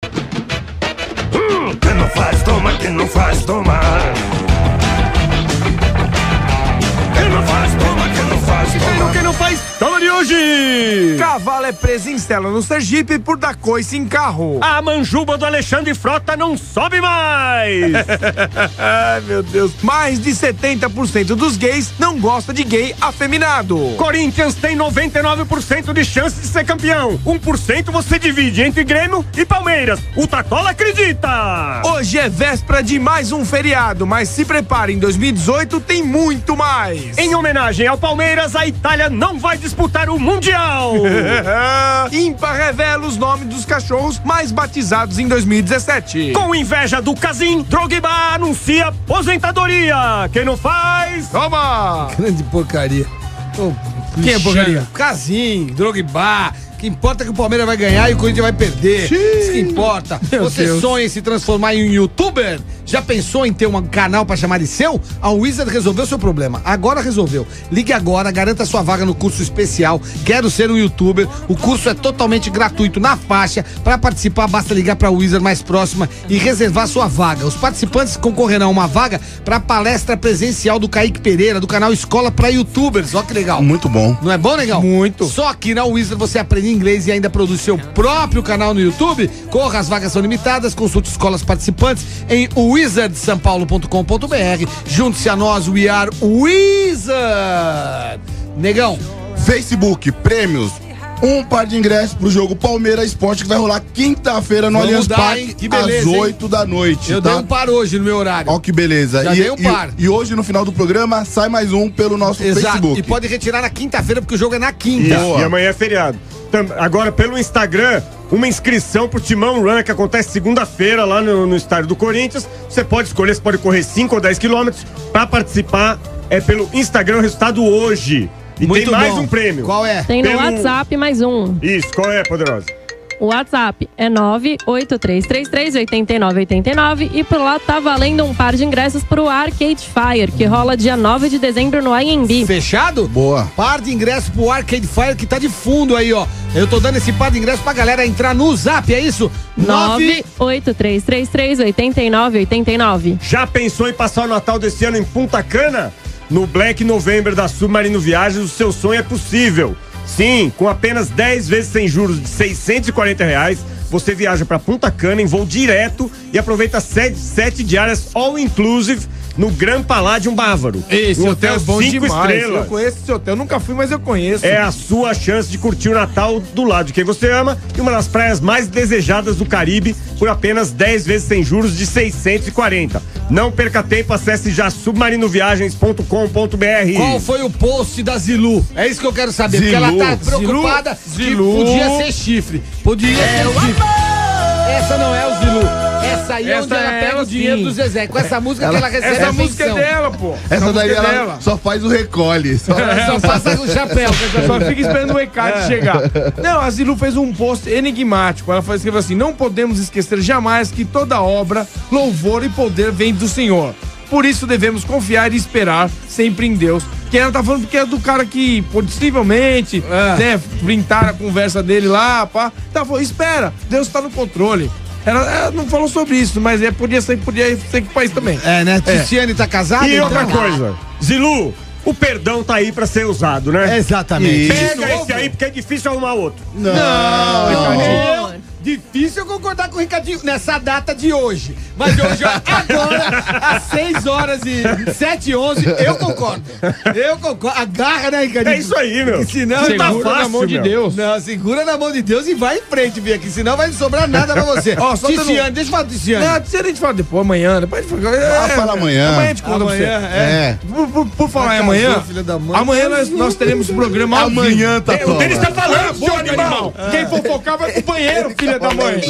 Quem não faz, toma, quem não faz, toma. Quem não faz, toma, quem não faz, toma. Quem não faz, toma de hoje. Cavalo é preso em cela no Sergipe por dar coice em carro. A manjuba do Alexandre Frota não sobe mais. Ai, meu Deus. Mais de 70% dos gays não gosta de gay afeminado. Corinthians tem 99% de chance de ser campeão. 1% você divide entre Grêmio e Palmeiras. O Tatola acredita. Hoje é véspera de mais um feriado, mas se prepare, em 2018 tem muito mais. Em homenagem ao Palmeiras, a Itália não vai disputar o Mundial. Ímpar revela os nomes dos cachorros mais batizados em 2017. Com inveja do Casim, Drogba anuncia aposentadoria. Quem não faz, toma! Grande porcaria. Quem é porcaria? Casim, Drogba. O que importa é que o Palmeiras vai ganhar e o Corinthians vai perder. Isso que importa. Você sonha em se transformar em um youtuber? Já pensou em ter um canal pra chamar de seu? A Wizard resolveu seu problema. Agora resolveu. Ligue agora, garanta sua vaga no curso especial Quero Ser um Youtuber. O curso é totalmente gratuito na faixa. Para participar, basta ligar pra Wizard mais próxima e reservar sua vaga. Os participantes concorrerão a uma vaga pra palestra presencial do Kaique Pereira, do canal Escola pra Youtubers. Ó que legal. Muito bom. Não é bom, legal? Muito. Só aqui na Wizard você aprende inglês e ainda produz seu próprio canal no YouTube. Corra, as vagas são limitadas. Consulte escolas participantes em wizardsampaulo.com.br. Junte-se a nós, we are Wizard. Negão. Facebook, prêmios. Um par de ingressos pro jogo Palmeiras Esporte que vai rolar quinta-feira no Allianz Parque, que beleza, às 8 da noite. Eu dei um par hoje no meu horário. Ó que beleza. Já dei um par. E hoje, no final do programa, sai mais um pelo nosso Facebook. E pode retirar na quinta-feira, porque o jogo é na quinta. E amanhã é feriado. Agora, pelo Instagram, uma inscrição pro Timão Run, que acontece segunda-feira lá no estádio do Corinthians. Você pode escolher, você pode correr 5 ou 10 quilômetros. Pra participar, é pelo Instagram, o resultado hoje. E muito tem mais bom. um prêmio. Qual é? Tem no WhatsApp mais um. Isso, qual é, Poderosa? O WhatsApp é 983338989 e por lá tá valendo um par de ingressos pro Arcade Fire, que rola dia 9 de dezembro no AMB. Fechado? Boa. Par de ingressos pro Arcade Fire que tá de fundo aí, ó. Eu tô dando esse par de ingressos pra galera entrar no Zap, é isso? 983338989. Já pensou em passar o Natal desse ano em Punta Cana? No Black November da Submarino Viagens, o seu sonho é possível. Sim, com apenas 10 vezes sem juros de R$640, você viaja para Punta Cana em voo direto e aproveita 7 diárias all inclusive no Grand Palladium Bávaro. Esse um hotel é bom 5 demais. estrelas. Eu conheço esse hotel, nunca fui, mas eu conheço. É a sua chance de curtir o Natal do lado de quem você ama e uma das praias mais desejadas do Caribe por apenas 10 vezes sem juros de R$640. Não perca tempo, acesse já submarinoviagens.com.br. Qual foi o post da Zilu? É isso que eu quero saber, Zilu. porque ela tá preocupada que podia ser chifre. Podia ser chifre. Essa não é o Zilu. Essa aí é onde ela pega o dinheiro do Zezé. Com essa música que ela recebe Essa a música é pensão. dela, pô. Essa daí música é ela dela. só faz o recolhe. Só Passa com o chapéu. Só fica esperando o ECAD chegar. Não, a Zilu fez um post enigmático. Ela escreveu assim: não podemos esquecer jamais que toda obra, louvor e poder vem do Senhor. Por isso devemos confiar e esperar sempre em Deus. Que ela tá falando porque é do cara que possivelmente, né, printaram a conversa dele lá, pá. Tá falando, espera, Deus tá no controle. Ela não falou sobre isso, mas podia ser que país também. É, né? Ticiane tá casada? E outra então? coisa, Zilu, o perdão tá aí pra ser usado, né? Exatamente. Pega esse aí porque é difícil arrumar outro. Não, Ricardinho. Difícil eu concordar com o Ricardinho nessa data de hoje. Mas hoje, agora, às 6 horas e 7h11, eu concordo. Eu concordo. Agarra, né, Ricardinho? É isso aí, meu. Que senão Segura tá na fácil, mão de meu. Deus. Não, segura na mão de Deus e vai em frente, Bia, que senão vai sobrar nada pra você. Ó, só Ticiane, deixa eu falar, Ticiane. Não, Ticiane a gente fala depois, amanhã. Depois a gente fala. fala amanhã. Amanhã a gente conta pra você. É. Por falar em amanhã, filha da mãe. amanhã nós teremos programa ao vivo. Amanhã, tá O deles tá falando, seu Boa, animal. Quem fofocar vai pro banheiro, filha da mãe.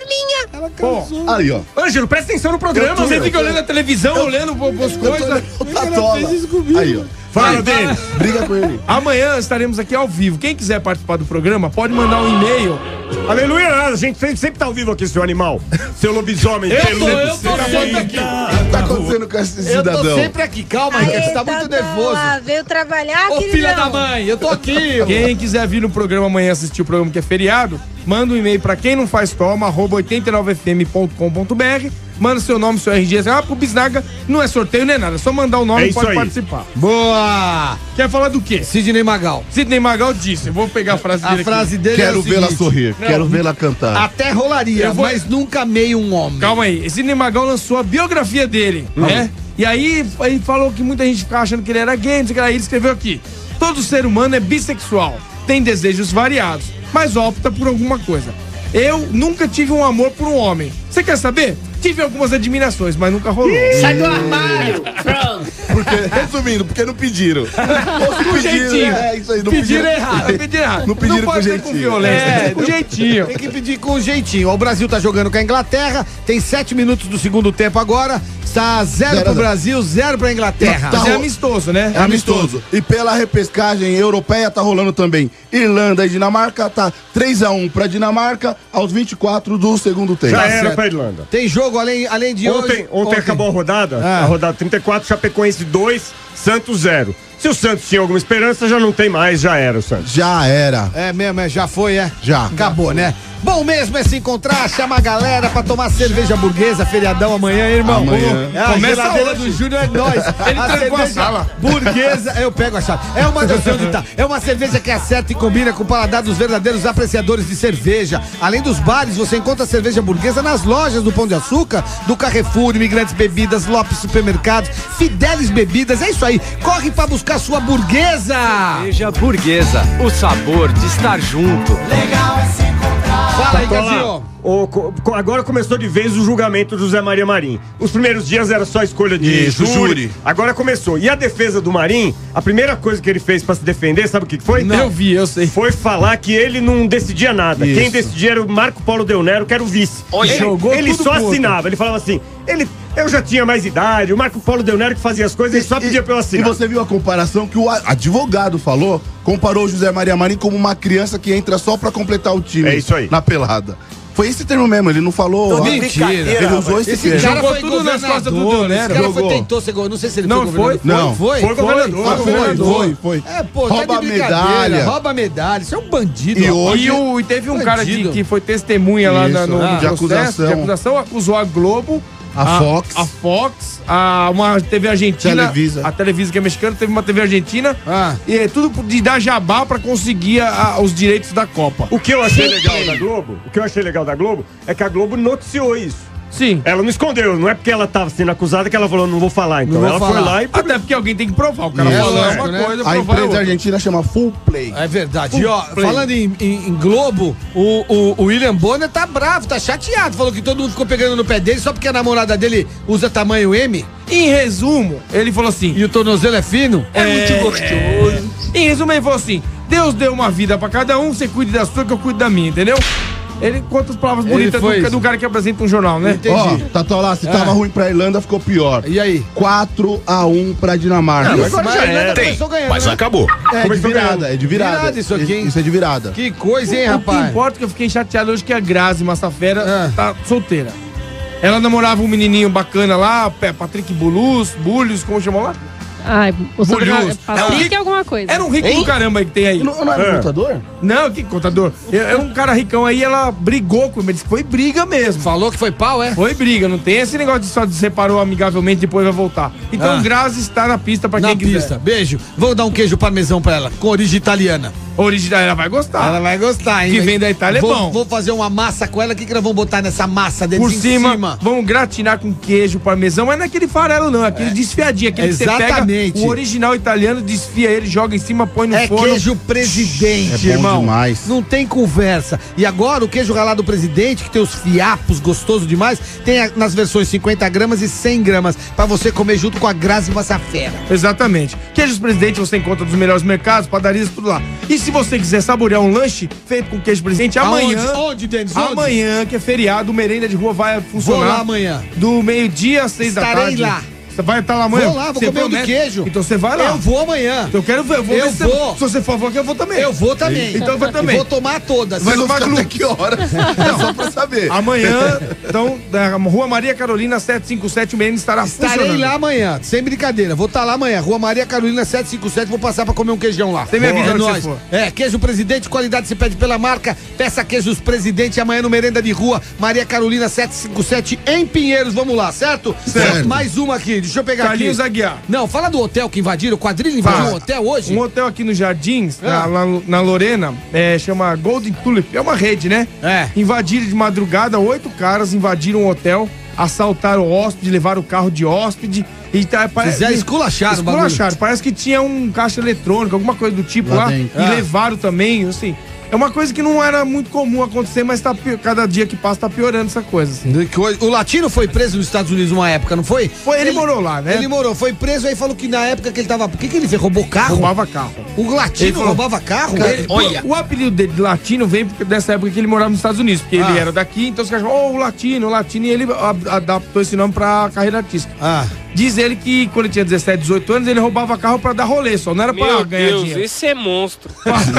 Pô, Aí, ó. Ângelo, presta atenção no programa, você meu. fica olhando a televisão, olhando as coisas. O Tatola. Aí, ó. Fala, Denis. Briga com ele. Amanhã estaremos aqui ao vivo. Quem quiser participar do programa, pode mandar um e-mail. Aleluia, nada. A gente sempre tá ao vivo aqui, seu animal. Seu lobisomem. Eu tô sempre aqui. O que tá acontecendo com esse Eu tô cidadão? sempre aqui. Calma, Rica, você tá muito nervoso. Veio trabalhar, Ô, filha da mãe, eu tô aqui. Quem quiser vir no programa amanhã assistir o programa que é feriado, manda um e-mail pra quem não faz toma, @89fm.com.br. Manda seu nome, seu RG. Pro Bisnaga não é sorteio nem nada. É só mandar o nome e pode participar. Boa! Quer falar do quê? Sidney Magal. Sidney Magal disse. Eu vou pegar a frase dele. A frase dele Quero é o vê-la seguinte, sorrir, quero vê-la cantar. Até rolaria, mas nunca amei um homem. Calma aí. Sidney Magal lançou a biografia dele, né? E aí ele falou que muita gente ficava achando que ele era gay, não sei o que lá. Ele escreveu aqui: todo ser humano é bissexual, tem desejos variados, mas opta por alguma coisa. Eu nunca tive um amor por um homem. Você quer saber? Tive algumas admirações, mas nunca rolou. Sai do armário! Pronto! Resumindo, porque não pediram. Com jeitinho. Isso aí, não Pediram errado. Pediram errado. Não pediram pode com ser jeitinho. com violência, com jeitinho. Tem que pedir com jeitinho. O Brasil tá jogando com a Inglaterra, tem 7 minutos do segundo tempo agora, está 0 pro Brasil, 0 pra Inglaterra. Mas é amistoso, né? É amistoso. E pela repescagem europeia tá rolando também. Irlanda e Dinamarca, tá 3-1 pra Dinamarca aos 24 do segundo tempo. Já Tá era certo. pra Irlanda. Tem jogo além de Ontem acabou a rodada, a rodada 34, Chapecoense 2, Santos 0. Se o Santos tinha alguma esperança, já não tem mais, já era o Santos. Já era. É mesmo, já foi, é? Já. Acabou, né? Bom mesmo é se encontrar, chama a galera pra tomar cerveja burguesa, feriadão amanhã, hein, irmão? Amanhã. É, a Começa geladeira hoje. do Júnior é nós. Ele trancou a sala. Burguesa, eu pego a chave. É uma não sei onde tá. É uma cerveja que acerta e combina com o paladar dos verdadeiros apreciadores de cerveja. Além dos bares, você encontra a cerveja burguesa nas lojas do Pão de Açúcar, do Carrefour, Imigrantes Bebidas, Lopes Supermercados, Fidelis Bebidas. É isso aí. Corre pra buscar sua burguesa. Cerveja Burguesa, o sabor de estar junto. Legal é se encontrar. Fala aí, Tô lá. Casinho. Agora começou de vez o julgamento do José Maria Marim. Os primeiros dias era só escolha de Isso, júri. Agora começou. E a defesa do Marim, a primeira coisa que ele fez pra se defender, sabe o que foi? Eu vi, eu sei. Foi falar que ele não decidia nada. Isso. Quem decidia era o Marco Polo Del Nero, que era o vice. Jogou Ele tudo só pro outro. assinava. Ele falava assim, eu já tinha mais idade, o Marco Polo Del Nero que fazia as coisas, ele só pedia pra eu E assinar. você viu a comparação que o advogado falou? Comparou o José Maria Marim como uma criança que entra só pra completar o time. É isso aí. Na pelada. Foi esse termo mesmo, ele não falou. Mentira. Ele usou esse Esse termo. cara Jogou foi tudo nas costas do governador, Del Nero. esse cara Jogou. tentou ser governador, não sei se ele Não, foi governador. Não. Foi? Foi governador. Ah, foi. É, pô, tá Rouba de brincadeira, medalha. rouba medalha, isso é um bandido. E rapaz. hoje- E teve um cara Bandido. que foi testemunha lá Isso, no de processo, acusação. de acusação, acusou a Globo, A Fox. a Fox, uma TV argentina, Televisa. a Televisa que é mexicana, teve uma TV argentina, Ah. e é tudo de dar jabá pra conseguir os direitos da Copa. O que eu achei legal da Globo, é que a Globo noticiou isso. Sim. Ela não escondeu, não é porque ela tava sendo acusada que ela falou, não vou falar. Então Não vou ela falar. foi lá e Até porque alguém tem que provar. O cara Isso. falando Lógico, uma né? coisa, A provar empresa outra. argentina chama Full Play. É verdade. E ó, Play. falando em Globo, o William Bonner tá bravo, tá chateado. Falou que todo mundo ficou pegando no pé dele só porque a namorada dele usa tamanho M Em resumo, ele falou assim... e o tornozelo é fino. muito gostoso. Em resumo, ele falou assim: Deus deu uma vida pra cada um, você cuide da sua que eu cuido da minha, entendeu? Ele conta as palavras Ele bonitas foi isso. do cara que apresenta um jornal, né? Entendi. Ó, Tatola, se tava ruim pra Irlanda, ficou pior. E aí? 4-1 pra Dinamarca. Não, mas agora já a Irlanda era. começou ganhando, Mas né? acabou. É de Começou virada, é de virada. Virada isso aqui, hein? Isso é de virada. Que coisa, hein, O que rapaz? importa é que eu fiquei chateado hoje que a Grazi Massafera Ah. tá solteira. Ela namorava um menininho bacana lá, Patrick Bullius, como chamou lá? Ai, o Bulhoso. Patrick é alguma coisa. Era um rico do caramba aí que tem aí. Não era lutador? Não, que contador. Era um cara ricão aí, ela brigou com ele, disse que foi briga mesmo. Falou que foi pau, é? Foi briga, não tem esse negócio de só de separou amigavelmente e depois vai voltar. Então Ah. Grazi está na pista pra Na quem quiser. pista. Beijo. Vou dar um queijo parmesão pra ela, com origem italiana. Original, ela vai gostar. Ela vai gostar, hein? Que vem da Itália é bom. Vou fazer uma massa com ela. O que nós vamos botar nessa massa deles Por em cima, vamos gratinar com queijo, parmesão, mas não é aquele farelo não, é aquele desfiadinho, aquele que você Exatamente. pega o original italiano, desfia ele, joga em cima, põe no É forno. queijo presidente, É bom irmão. demais. Não tem conversa. E agora o queijo ralado presidente, que tem os fiapos gostoso demais, tem nas versões 50 gramas e 100 gramas, pra você comer junto com a Grazi Massafera. Exatamente. Queijos Presidente você encontra nos melhores mercados, padarias, tudo lá. E se você quiser saborear um lanche feito com queijo Presidente, amanhã... Onde, Denis? Onde? Amanhã, que é feriado, o Merenda de Rua vai Vou funcionar. lá amanhã. Do meio-dia às 6 da Estarei tarde. lá. Você vai estar lá amanhã? Vou lá, vou comer o do queijo. Então você vai lá. Eu vou amanhã. Então eu quero ver. Eu vou. Se você for aqui, eu vou também. Eu vou também. Então eu vou também. Vou tomar todas. Mas tomar até glúten. que hora? É só pra saber. Amanhã, então, da Rua Maria Carolina 757, o menino estará Estarei funcionando. lá amanhã, sem brincadeira. Vou estar lá amanhã. Rua Maria Carolina 757, vou passar pra comer um queijão lá. Você me avisa É onde nóis. você for. É, queijo Presidente, qualidade se pede pela marca. Peça queijos Presidente amanhã no Merenda de Rua, Maria Carolina 757 em Pinheiros. Vamos lá, certo? Certo. Mais uma aqui, deixa eu pegar Carlinhos aqui. Aguiar. Não, fala do hotel que invadiram. O quadrilha invadiu Fala. um hotel hoje? Um hotel aqui nos Jardins, Ah. na Lorena, chama Golden Tulip. É uma rede, né? É. Invadiram de madrugada, 8 caras invadiram o hotel, assaltaram o hóspede, levaram o carro de hóspede. E Fizeram esculacharam o bagulho. Esculacharam. Parece que tinha um caixa eletrônico, alguma coisa do tipo Lá lá. dentro. E Ah. levaram também, assim. É uma coisa que não era muito comum acontecer, mas cada dia que passa tá piorando essa coisa, assim. O Latino foi preso nos Estados Unidos uma época, não foi? Ele morou lá, né? Ele morou, foi preso, aí falou que na época que ele tava... Por que ele fez? Roubou carro? Roubava carro. O Latino Ele falou- roubava carro? O apelido dele de Latino vem dessa época que ele morava nos Estados Unidos, porque ele era daqui, então os caras falam, o Latino, e ele adaptou esse nome pra carreira artística. Ah. Diz ele que quando ele tinha 17, 18 anos, ele roubava carro pra dar rolê só, não era pra Meu ganhar Deus, dinheiro. esse é monstro.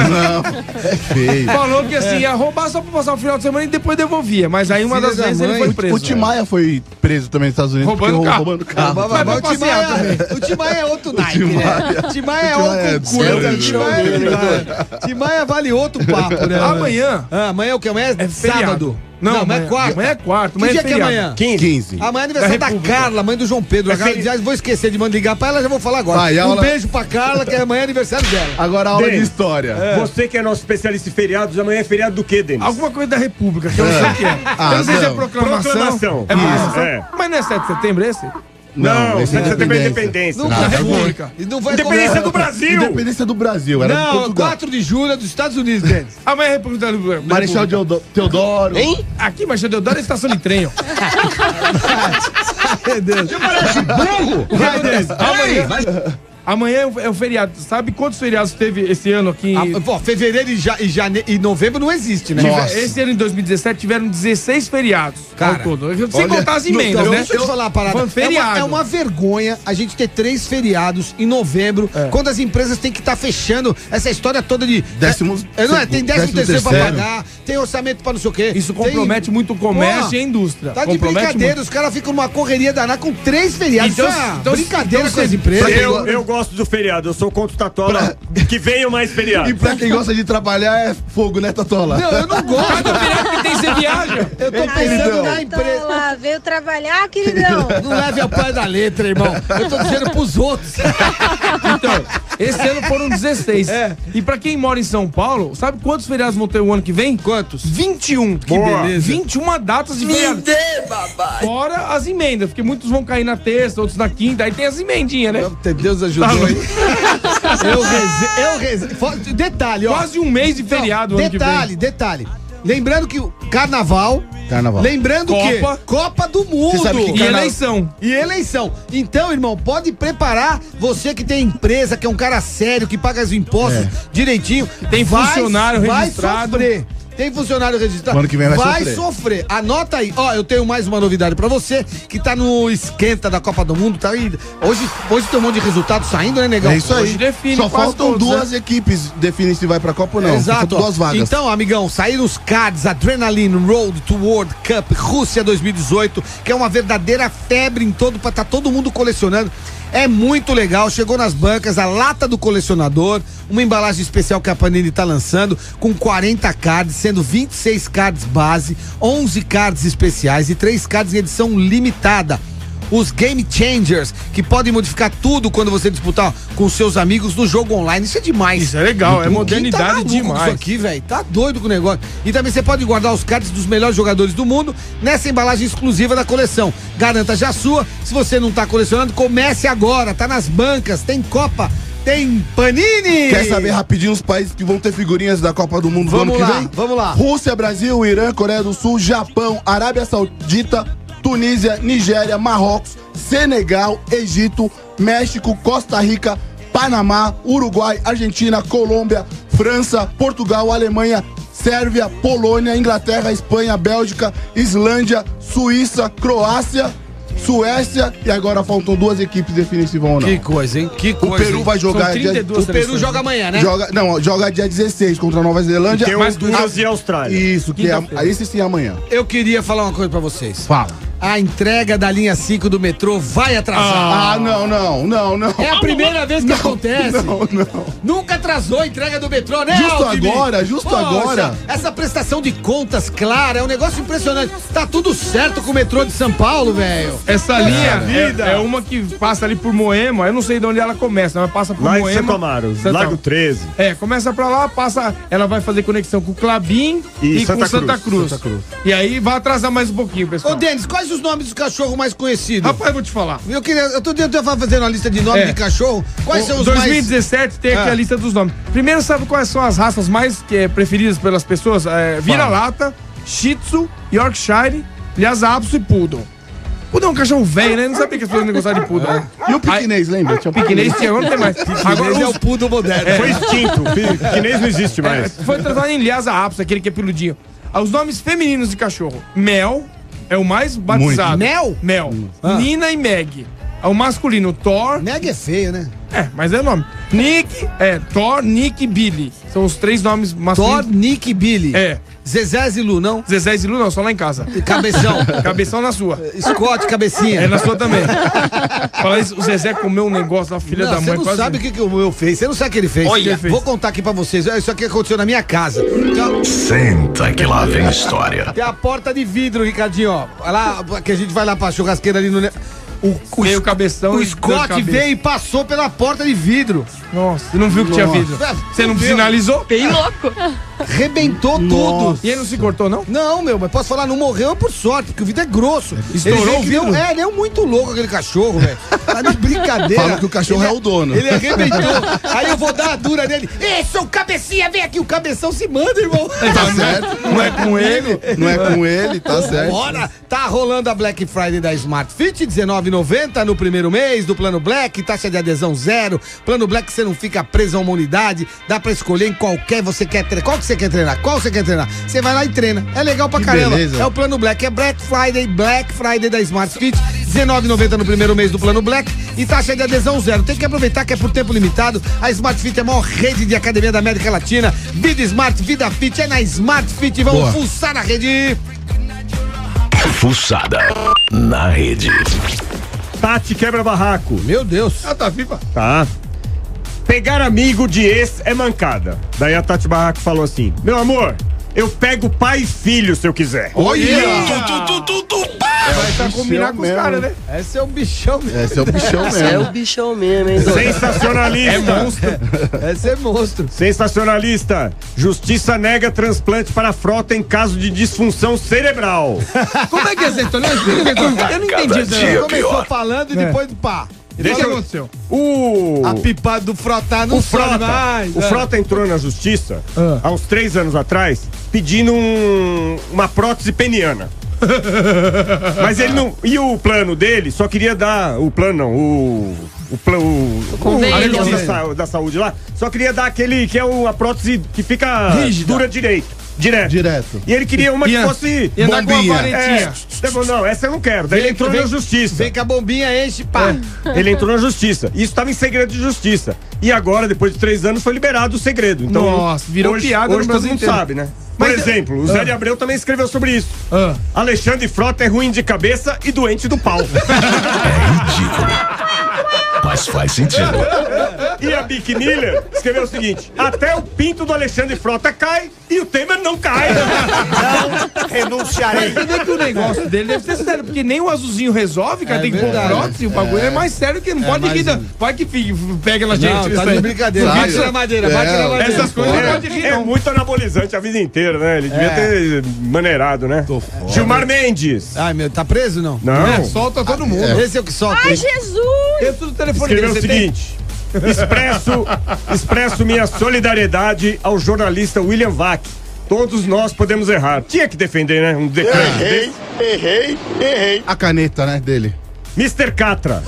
É feio. Falou que assim, ia roubar só pra passar o final de semana e depois devolvia, mas aí uma Filha das da vezes ele mãe. foi preso. O Tim Maia foi preso também nos Estados Unidos. Roubando porque carro. roubando carro. Mas vai o Tim passear Maia, o Tim Maia é outro naipe, né? O Tim Maia é O Tim Maia outro é concurso. sério, O Tim Maia é demais. Tim Maia vale outro papo, né? Amanhã Amanhã é o que? Amanhã é feriado. sábado. Não, amanhã é quarta. Amanhã é quarta. Que Amanhã dia é que é feriado. amanhã? 15. Amanhã é aniversário Da da República. Carla, mãe do João Pedro. Aliás, vou esquecer de ligar pra ela, já vou falar agora. Vai, Um aula- beijo pra Carla, que amanhã é aniversário dela. Agora a aula Denis, de história. Você que é nosso especialista em feriados, amanhã é feriado do quê, Denis? Alguma coisa da República, que eu não sei o que é. Ah, eu não sei se é não. proclamação. Proclamação. É proclamação. É. Mas não é 7 de setembro esse? Não, esse é 7 de setembro é independência. independência. Não, Da vai República. E não vai Independência comer- do Brasil! Independência do Brasil. Era de Não, Portugal. 4 de julho é dos Estados Unidos, Denis. Amanhã é República da República. Marechal Teodoro. Hein? Aqui, Marechal Deodoro é estação de trem, ó. Meu Deus. Vai, Denis. Amanhã é o feriado. Sabe quantos feriados teve esse ano aqui? Pô, fevereiro e janeiro e novembro não existe, né? Nossa. Esse ano, em 2017, tiveram 16 feriados. Cara, ao todo. Sem contar as emendas, Então, né? deixa eu te falar uma parada. Falando feriado. É uma vergonha a gente ter 3 feriados em novembro, quando as empresas têm que estar fechando essa história toda de... Décimos- não é? Tem 13º pra terceiro. pagar, tem orçamento pra não sei o quê. Isso tem- compromete muito o comércio Pô, e a indústria. Tá de Compromete brincadeira, muito. os caras ficam numa correria danada com 3 feriados. Então, Isso é então, brincadeira então, com as você- empresas. Eu gosto do feriado, eu sou contra o Tatola. Que venham mais E feriados. pra quem gosta de trabalhar é fogo, né, Tatola? Não, eu não gosto. Cada feriado que tem, você viaja. Eu tô pensando na empresa. Lá, veio trabalhar, queridão. Não leve ao pé da letra, irmão. Eu tô dizendo pros outros. Então, esse ano foram 16. E pra quem mora em São Paulo, sabe quantos feriados vão ter o ano que vem? Quantos? 21. Que Boa. beleza. 21 datas de feriado. Fora as emendas, porque muitos vão cair na terça, outros na quinta. Aí tem as emendinhas, né? Deus ajudou aí. Detalhe, ó. Quase um mês de feriado Não, ano que vem. Detalhe. Lembrando que o carnaval. Carnaval. Lembrando que Copa. Copa do Mundo. Você sabe que E eleição. E eleição. Então, irmão, pode preparar você que tem empresa, que é um cara sério, que paga os impostos direitinho. Tem funcionário vai registrado. Sofrer. Tem funcionário registrado. Ano que vem vai sofrer. Anota aí. Ó, eu tenho mais uma novidade pra você que tá no esquenta da Copa do Mundo. Tá aí. Hoje tem um monte de resultado saindo, né, negão? É isso aí. Hoje define Só quase faltam todos, duas equipes definirem se vai pra Copa ou não. Exato. Faltam 2 vagas. Então, amigão, saíram os cards Adrenaline Road to World Cup Rússia 2018, que é uma verdadeira febre em todo, tá todo mundo colecionando. É muito legal, chegou nas bancas a lata do colecionador, uma embalagem especial que a Panini tá lançando, com 40 cards, sendo 26 cards base, 11 cards especiais e 3 cards em edição limitada. Os Game Changers, que podem modificar tudo quando você disputar com seus amigos no jogo online. Isso é demais. Isso é legal, é modernidade Quem tá maluco com demais. Isso aqui, velho, tá doido com o negócio. E também você pode guardar os cards dos melhores jogadores do mundo nessa embalagem exclusiva da coleção. Garanta já a sua. Se você não tá colecionando, comece agora. Tá nas bancas, tem Copa, tem Panini. Quer saber rapidinho os países que vão ter figurinhas da Copa do Mundo do ano Vamos que lá, vem? vamos lá. Rússia, Brasil, Irã, Coreia do Sul, Japão, Arábia Saudita, Tunísia, Nigéria, Marrocos, Senegal, Egito, México, Costa Rica, Panamá, Uruguai, Argentina, Colômbia, França, Portugal, Alemanha, Sérvia, Polônia, Inglaterra, Espanha, Bélgica, Islândia, Suíça, Croácia, Suécia e agora faltam 2 equipes definir se vão ou não. Que coisa, hein? Que O coisa. Peru hein? vai jogar O Peru joga amanhã, né? joga dia 16 contra a Nova Zelândia. Tem Honduras e Austrália. Isso, que é esse sim amanhã. Eu queria falar uma coisa pra vocês. Fala. A entrega da linha 5 do metrô vai atrasar. Não. É a primeira vez que acontece. Não. Nunca atrasou a entrega do metrô, né, Justo Alckmin? agora. Essa prestação de contas clara é um negócio impressionante. Tá tudo certo com o metrô de São Paulo, velho. Essa linha é uma que passa ali por Moema. Eu não sei de onde ela começa, mas passa por Lá Moema. em Santo Amaro, Lago 13. Começa pra lá, passa. Ela vai fazer conexão com o Clabin e com Santa Cruz. E aí vai atrasar mais um pouquinho, pessoal. Ô, Denis, quais os nomes dos cachorros mais conhecidos? Rapaz, eu vou te falar. Eu tô fazendo uma lista de nomes de cachorro. Quais são os 2017 tem aqui a lista dos nomes. Primeiro, sabe quais são as raças mais preferidas pelas pessoas? Vira-lata, Shih Tzu, Yorkshire, Lhasa Apso e Poodle. Poodle é um cachorro velho, né? Não sabia que as pessoas não gostavam de Poodle. E o piquinês, lembra? Piquinês tinha, não tem mais. Agora é o Poodle moderno. Foi extinto. O piquinês não existe mais. Foi transformado em Lhasa Apso, aquele que é peludinho. Os nomes femininos de cachorro. Mel é o mais batizado. Mel? Mel. Nina e Meg. O masculino, Thor. Meg é feio, né? Mas é o nome. Thor, Nick e Billy. São os 3 nomes masculinos. Thor, Nick e Billy. Zezé e Zilu, não? Zezé e Zilu não, só lá em casa. Cabeção. Cabeção na sua. Scott, cabecinha. É na sua também. Fala isso, o Zezé comeu um negócio da filha da mãe. Você não sabe o que o meu fez. Você não sabe o que ele fez. Olha, vou contar aqui pra vocês. Isso aqui aconteceu na minha casa. Senta que lá vem história. Tem a porta de vidro, Ricardinho, ó. Lá, que a gente vai lá pra churrasqueira ali no... Veio o cabeção. O Scott veio e passou pela porta de vidro. Nossa, você não viu que tinha vidro? Você não sinalizou? Bem louco. Rebentou tudo. E ele não se cortou, não? Não, mas posso falar, não morreu por sorte, porque o vidro é grosso. Estourou o vidro? Ele é muito louco aquele cachorro, velho. Tá de brincadeira. Fala que o cachorro é o dono. Ele arrebentou. Aí eu vou dar a dura nele. Ei, seu cabecinha, vem aqui. O cabeção se manda, irmão. Tá certo. Não é com ele. Não é com ele, tá certo. Bora. Tá rolando a Black Friday da Smart Fit, R$19,90 no primeiro mês do Plano Black, taxa de adesão 0. Plano Black, você não fica preso a uma unidade, dá pra escolher em qualquer você quer treinar. Qual que você quer treinar? Qual você quer treinar? Você vai lá e treina. É legal pra caramba. Beleza. É o Plano Black, é Black Friday da Smart Fit, R$19,90 no primeiro mês do Plano Black e taxa de adesão 0. Tem que aproveitar que é por tempo limitado. A Smart Fit é a maior rede de academia da América Latina. Vida Smart, Vida Fit, é na Smart Fit. Vamos fuçar na rede. Fuçada na rede. Tati quebra barraco. Meu Deus. Tá viva. Tá. Pegar amigo de ex é mancada. Daí a Tati Barraco falou assim: meu amor, eu pego pai e filho se eu quiser. Olha! Vai estar combinar com os caras, né? Esse é um bichão mesmo. Esse é o bichão mesmo. É o bichão mesmo, hein, doido? Sensacionalista. É monstro. Esse é monstro. Sensacionalista. Justiça nega transplante para frota em caso de disfunção cerebral. Como é que é essa história? Eu não entendi isso. Começou falando e depois pá. O que aconteceu? A pipada do Frota não O sobe Frota, mais. o Frota entrou na justiça há uns 3 anos atrás pedindo uma prótese peniana. Mas ele não. E o plano dele só queria dar. O plano não, o convênio da saúde lá, só queria dar aquele que é a prótese que fica rígida. dura direto. Direto. E ele queria uma que fosse. Ia dar com uma varetinha. Não, essa eu não quero. Daí ele entrou na justiça. Vem com a bombinha, enche, pá. Ele entrou na justiça. Isso estava em segredo de justiça. E agora, depois de 3 anos, foi liberado o segredo. Então, Nossa, virou piada hoje no todo Brasil mundo inteiro. sabe, né? Por exemplo, o Zé de Abreu também escreveu sobre isso. Alexandre Frota é ruim de cabeça e doente do pau. É ridículo. Mas faz sentido. E a Bic Miller escreveu o seguinte: até o pinto do Alexandre Frota cai e o Temer não cai. Não renunciarei. Mas é que o negócio dele deve ser sério, porque nem o azulzinho resolve, cara. Tem que pôr prótese, o bagulho é mais sério que não pode rir. Vai que pega na gente. Não, tá de brincadeira. Bate na madeira, bate na madeira. Essas coisas não pode rir, É não. muito anabolizante a vida inteira, né? Ele devia ter maneirado, né? Gilmar Mendes. Ai, meu, tá preso não? Não. Solta todo mundo. Esse é o que solta. Ai, Jesus! Eu tudo telefone Escreveu o dele, você tem? seguinte: expresso minha solidariedade ao jornalista William Vac. Todos nós podemos errar. Tinha que defender, né? Um decreto desse. Errei. A caneta, né, dele. Mr. Catra.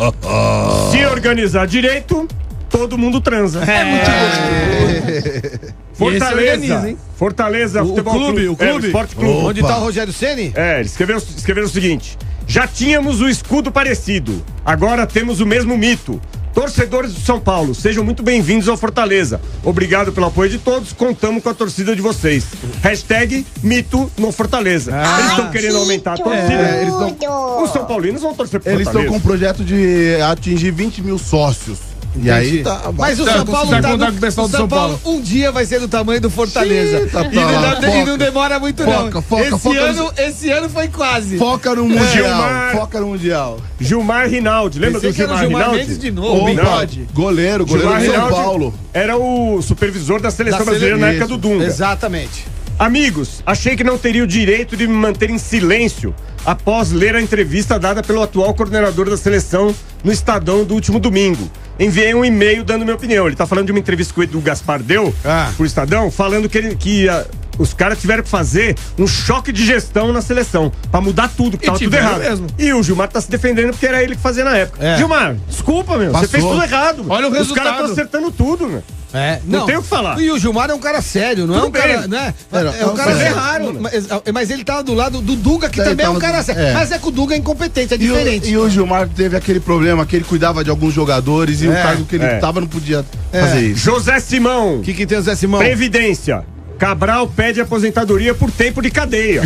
Se organizar direito, todo mundo transa. É muito gostoso. Fortaleza. E esse organiza, hein? Fortaleza O Futebol clube, o clube. Esporte Clube. Onde tá o Rogério Ceni? Eles escreveram o seguinte: Já tínhamos o escudo parecido, agora temos o mesmo mito. Torcedores do São Paulo, sejam muito bem-vindos ao Fortaleza. Obrigado pelo apoio de todos, contamos com a torcida de vocês. Hashtag mito no Fortaleza. Eles estão querendo aumentar a torcida. Os São Paulinos vão torcer pro Eles Fortaleza. estão com um projeto de atingir 20 mil sócios. E aí tá. Mas o São Paulo vai tá contar com o pessoal do São Paulo. Um dia vai ser do tamanho do Fortaleza. E não demora muito não. Esse ano foi quase. Foca no Mundial. Foca no Mundial. Gilmar Rinaldi, lembra do Gilmar Rinaldi? Mendes de novo. Goleiro do São Paulo. Era o supervisor da seleção brasileira na época do Dunga. Exatamente. Amigos, achei que não teria o direito de me manter em silêncio após ler a entrevista dada pelo atual coordenador da seleção no Estadão do último domingo. Enviei um e-mail dando minha opinião. Ele tá falando de uma entrevista que o Edu Gaspar deu pro Estadão, falando que os caras tiveram que fazer um choque de gestão na seleção pra mudar tudo, que tava tudo errado. Mesmo. E o Gilmar tá se defendendo porque era ele que fazia na época. Gilmar, desculpa, meu. Você fez tudo errado. Olha o resultado. Os caras estão acertando tudo, meu. Não tem o que falar. E o Gilmar é um cara sério, não é um cara, né? É um cara errado. Mas ele tava do lado do Dunga, que também é um cara sério. Mas é que o Dunga é incompetente, é diferente. E o Gilmar teve aquele problema que ele cuidava de alguns jogadores e o cargo que ele tava não podia fazer isso. José Simão. O que tem o Zé Simão? Previdência. Cabral pede aposentadoria por tempo de cadeia.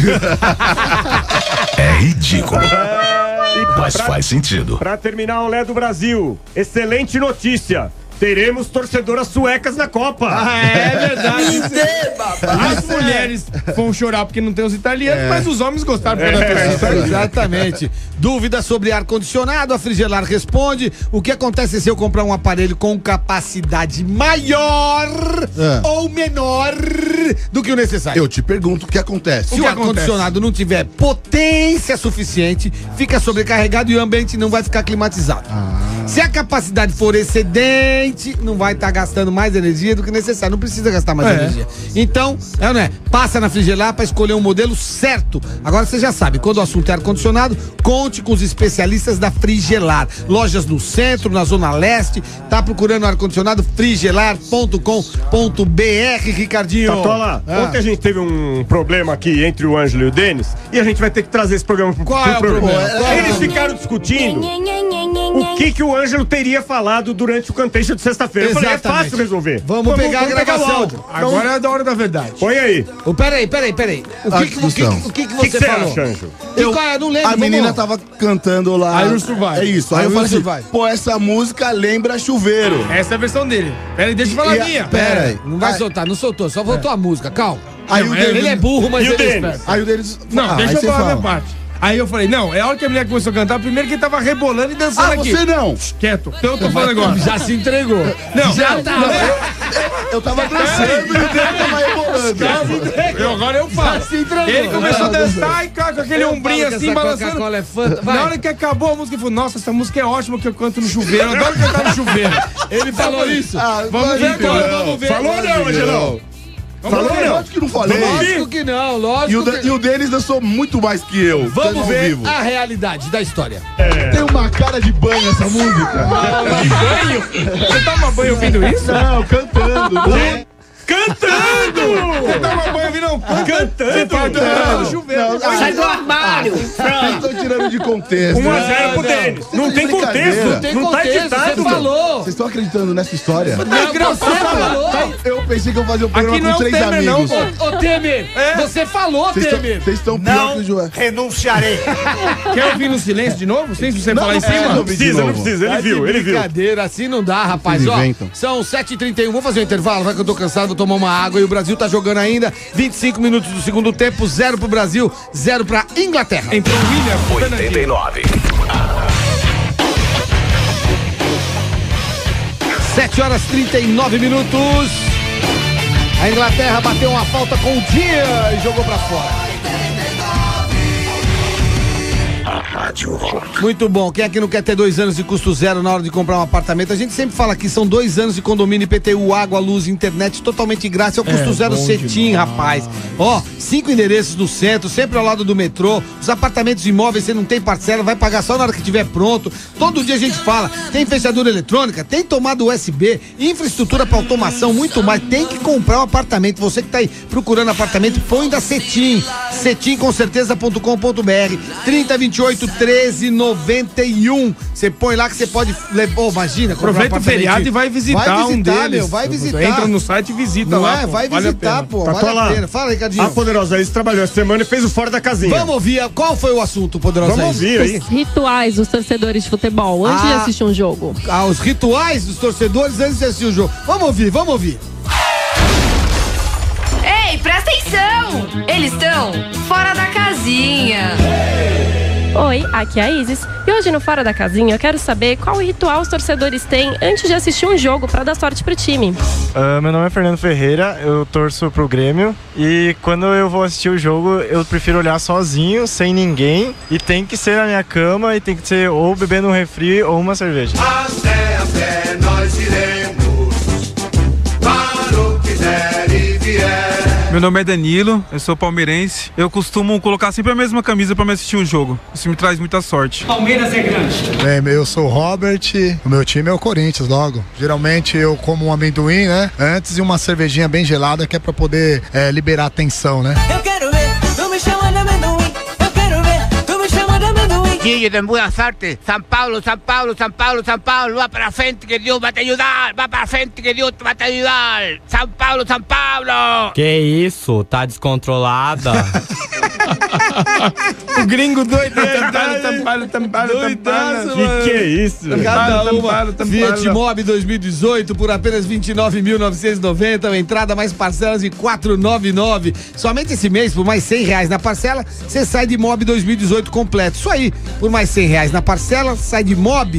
É ridículo. Mas faz sentido. Pra terminar o Lé do Brasil, excelente notícia. Teremos torcedoras suecas na Copa. É verdade. As mulheres vão chorar porque não tem os italianos, mas os homens gostaram porque não tem os italianos. Exatamente. Dúvidas sobre ar-condicionado, a Frigelar responde. O que acontece se eu comprar um aparelho com capacidade maior ou menor do que o necessário? Eu te pergunto o que acontece. Se o ar-condicionado não tiver potência suficiente, fica sobrecarregado e o ambiente não vai ficar climatizado. Se a capacidade for excedente, não vai estar gastando mais energia do que necessário. Não precisa gastar mais energia. Então, passa na Frigelar para escolher um modelo certo. Agora você já sabe, quando o assunto é ar-condicionado, conte com os especialistas da Frigelar. Lojas no centro, na zona leste. Tá procurando ar-condicionado? Frigelar.com.br, Ricardinho. Tatola, ontem a gente teve um problema aqui entre o Ângelo e o Denis e a gente vai ter que trazer esse programa pro programa. Eles ficaram discutindo o que o Ângelo teria falado durante o Cantation de sexta-feira. Eu falei, é fácil resolver. Vamos pegar a gravação. Agora é da hora da verdade. Põe aí. Peraí. O que você falou? Acha, Ângelo? Eu não lembro. A menina tava cantando lá. Aí Urso vai. É isso. Aí eu falei assim, pô, essa música lembra chuveiro. Essa é a versão dele. Peraí, deixa eu falar a minha. Peraí. Não vai soltar, não soltou, só voltou a música, calma. Aí Ele é burro, mas ele é esperto. Aí o deles. Não, deixa eu falar a minha parte. Aí eu falei, não, é a hora que a mulher começou a cantar, primeiro que ele tava rebolando e dançando aqui. Você não. Quieto. Então eu tô falando agora. Já se entregou. Não, já tá. Eu tava dançando e o dele tava rebolando. Agora eu faço. Ele começou a dançar e com aquele ombrinho assim, balançando. Na hora que acabou a música, ele falou, nossa, essa música é ótima que eu canto no chuveiro. Eu adoro cantar no chuveiro. Ele falou isso. Vamos ver agora, vamos ver. Falou não, Angelão? Falou não? Lógico que não falei. Lógico que não, lógico que... E o Denis dançou muito mais que eu. Vamos ver a realidade da história. Tem uma cara de banho essa música. De banho? Você toma banho ouvindo isso? Não, cantando. Cantando! Você toma banho ouvindo Cantando! Chuveiro. Sai do armário! Vocês estão tirando de contexto. 1-0 pro Denis. Não tem contexto. Não tem contexto, você falou. Vocês estão acreditando nessa história? Não, você falou. Eu pensei que eu fazia um programa Aqui não com é o 3 Temer, amigos. não, Ô, Temer, você falou, Temer. Vocês estão pior que o Joel. Renunciarei. Quer ouvir no silêncio de novo? Sem você falar em não cima? Não precisa, ele viu. Brincadeira, assim não dá, rapaz. Ó, são 7h31, vou fazer um intervalo, vai que eu tô cansado, vou tomar uma água e o Brasil tá jogando ainda. 25 minutos do segundo tempo, 0 pro Brasil, 0 pra Inglaterra. Entrou o William. 89. 7h39. A Inglaterra bateu uma falta com o Dia e jogou pra fora. Muito bom. Quem aqui não quer ter 2 anos de custo zero na hora de comprar um apartamento? A gente sempre fala que são 2 anos de condomínio, IPTU, água, luz, internet, totalmente grátis. É o custo zero Cetim, rapaz. Ó, 5 endereços no centro, sempre ao lado do metrô. Os apartamentos imóveis, você não tem parcela, vai pagar só na hora que estiver pronto. Todo dia a gente fala, tem fechadura eletrônica, tem tomada USB, infraestrutura para automação, muito mais. Tem que comprar um apartamento. Você que tá aí procurando apartamento, põe da Cetim. Cetimcomcerteza.com.br 3028 13,91. Você põe lá que você pode levar. Oh, imagina. Aproveita o feriado e vai visitar um deles. Vai visitar. Entra no site e visita não lá. É? Vai visitar, pô. Vale a pena. Fala, Ricardinho. A Poderosa Elis trabalhou essa semana e fez o Fora da Casinha. Vamos ouvir. Qual foi o assunto, Poderosa Elis? Vamos ouvir aí. Os rituais dos torcedores de futebol antes de assistir um jogo. Os rituais dos torcedores antes de assistir o jogo. Vamos ouvir. Ei, presta atenção! Eles estão fora da casinha. Oi, aqui é a Isis. E hoje no Fora da Casinha eu quero saber qual ritual os torcedores têm antes de assistir um jogo pra dar sorte pro time. Meu nome é Fernando Ferreira, eu torço pro Grêmio e quando eu vou assistir o jogo eu prefiro olhar sozinho, sem ninguém, e tem que ser na minha cama e tem que ser ou bebendo um refri ou uma cerveja. Até nós iremos para o que der e vier. Meu nome é Danilo, eu sou palmeirense. Eu costumo colocar sempre a mesma camisa para me assistir um jogo. Isso me traz muita sorte. Palmeiras é grande. Eu sou o Robert, o meu time é o Corinthians logo. Geralmente eu como um amendoim, né? Antes e uma cervejinha bem gelada que é para poder liberar a tensão, né? Eu quero ver, tu me chama de amendoim. Eu quero ver, tu me chama de amendoim. Guilherme, tem boa sorte. São Paulo, vá para frente que Deus vai te ajudar. Vá para frente que Deus vai te ajudar. São Paulo. Que isso? Tá descontrolada? O gringo doido. Que é isso? Cada uma Fiat Mobi 2018 por apenas 29.990, entrada mais parcelas de 499. Somente esse mês, por mais R$100 na parcela, você sai de Mobi 2018 completo. Isso aí, por mais R$100 na parcela, sai de Mobi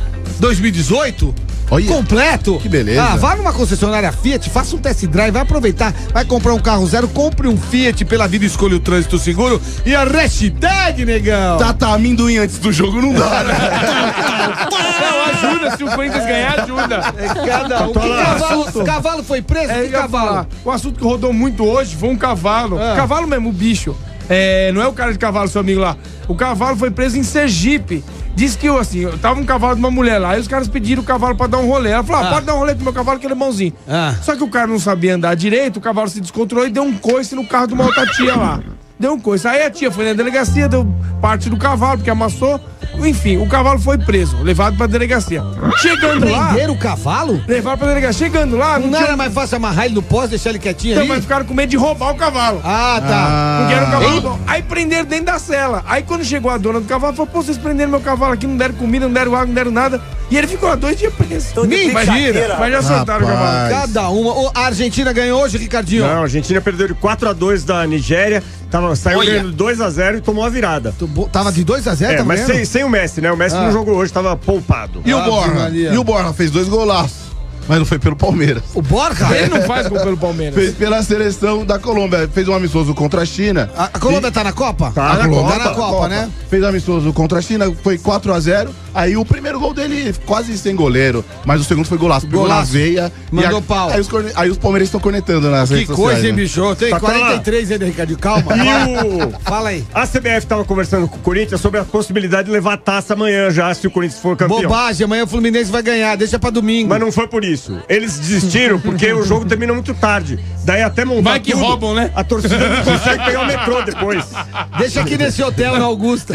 2018 completo. Que beleza. Vá numa concessionária Fiat, faça um test drive, vai aproveitar, vai comprar um carro zero, compre um Fiat pela vida, escolha o trânsito seguro e a hashtag, negão. Tá, amendoim antes do jogo não dá, né? Não, ajuda, se o Corinthians ganhar, ajuda. Cada um. Cavalo foi preso? Que cavalo? O assunto que rodou muito hoje foi um cavalo. Cavalo mesmo, o bicho. Não é o cara de cavalo, seu amigo lá. O cavalo foi preso em Sergipe. Diz que, assim, tava um cavalo de uma mulher lá, aí os caras pediram o cavalo pra dar um rolê. Ela falou, pode dar um rolê pro meu cavalo que ele é bonzinho. Só que o cara não sabia andar direito, o cavalo se descontrolou e deu um coice no carro de uma outra tia lá. Deu um coice. Aí a tia foi na delegacia, deu parte do cavalo, porque amassou. Enfim, o cavalo foi preso, levado pra delegacia. Chegando lá... Prenderam o cavalo? Levaram pra delegacia. Chegando lá... Não era mais fácil amarrar ele no poste, deixar ele quietinho então, aí? Mas ficaram com medo de roubar o cavalo. Tá. Porque era um cavalo bom. Aí prenderam dentro da cela. Aí quando chegou a dona do cavalo, falou, vocês prenderam meu cavalo aqui, não deram comida, não deram água, não deram nada. E ele ficou lá 2 dias preso. Mentira. Mas já soltaram o cavalo. Cada uma. A Argentina ganhou hoje, Ricardinho? Não, a Argentina perdeu de 4-2 da Nigéria. Saiu ganhando 2-0 e tomou a virada. Tava de 2-0, mas sem o Messi, né? O Messi não jogou hoje, tava poupado. E o Borja fez 2 golaços. Mas não foi pelo Palmeiras. O Borja? Ele não faz gol pelo Palmeiras. Fez pela seleção da Colômbia. Fez um amistoso contra a China. A Colômbia tá na Copa? Tá na Copa, né? Fez um amistoso contra a China, foi 4-0. Aí o primeiro gol dele quase sem goleiro. Mas o segundo foi golaço. Pegou na veia. Mandou pau. Aí os palmeirenses estão cornetando nas redes sociais. Que coisa, hein, bicho? Tem 43 ainda, Ricardinho. Calma. Fala aí. A CBF tava conversando com o Corinthians sobre a possibilidade de levar a taça amanhã já, se o Corinthians for campeão. Bobagem, amanhã o Fluminense vai ganhar, deixa pra domingo. Mas não foi por isso. Eles desistiram porque o jogo termina muito tarde. Daí até montar vai que roubam, né? A torcida não consegue pegar o metrô depois. Deixa aqui nesse hotel na Augusta.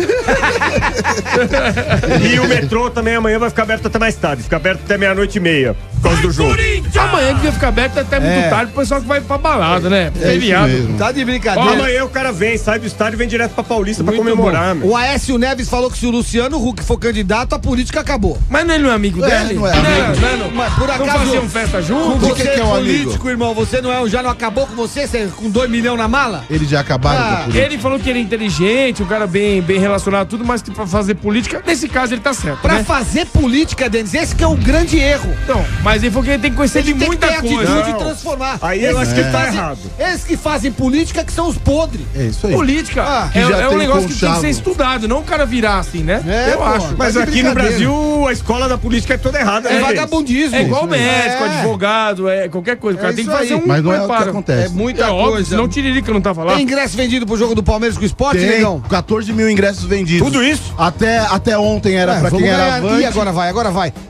E o metrô também amanhã vai ficar aberto até mais tarde. Fica aberto até 00:30 por causa do jogo. Amanhã devia ficar aberto até muito tarde pro pessoal que vai pra balada, né? Feriado. Tá de brincadeira. Amanhã o cara vem, sai do estádio e vem direto pra Paulista pra comemorar. O Aécio Neves falou que se o Luciano Huck for candidato, a política acabou. Mas ele não é amigo dele? Não é amigo. Mas por acaso... Não faziam festa junto? Você é político, irmão. Você não é, já não acabou com você com 2 milhões na mala? Eles já acabaram com a política. Ele falou que ele é inteligente, um cara bem relacionado, tudo, mas que pra fazer política, nesse caso ele tá certo. Pra fazer política, Denis, esse que é o grande erro. Então, mas ele falou que ele tem que conhecer de muita coisa. Atitude de transformar. Aí eu acho que ele tá errado. Esses que fazem política que são os podres. É isso aí. Política é um negócio que tem que ser estudado, não o cara virar assim, né? Eu acho. Mas aqui no Brasil, a escola da política é toda errada. É vagabundismo. É igual médico, advogado, qualquer coisa. O cara tem que fazer um Mas não é o que acontece. É muita coisa. Óbvio, senão o Tiririca não tava lá. Tem ingresso vendido pro jogo do Palmeiras com o Sport, negão? 14 mil ingressos vendidos. Tudo isso? Até ontem era pra quem era avante. Agora vai.